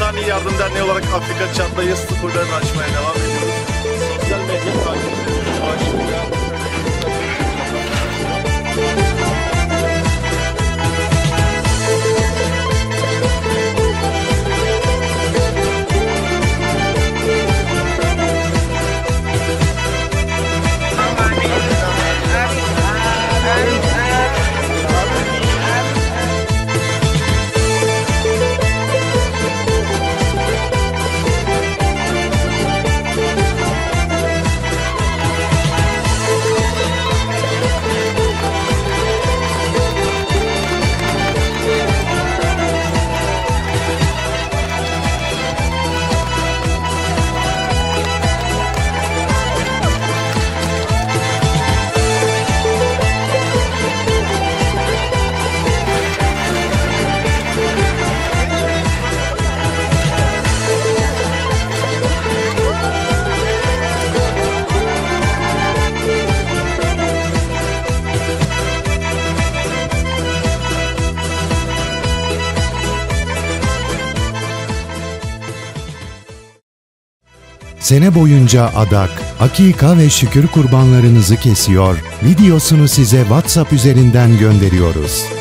İnsani Yardım Derneği olarak Afrika çapta sıfırlarını açmaya devam ediyoruz. Sosyal medya takipçilerimiz başlıyor. Sene boyunca adak, akika ve şükür kurbanlarınızı kesiyor, videosunu size WhatsApp üzerinden gönderiyoruz.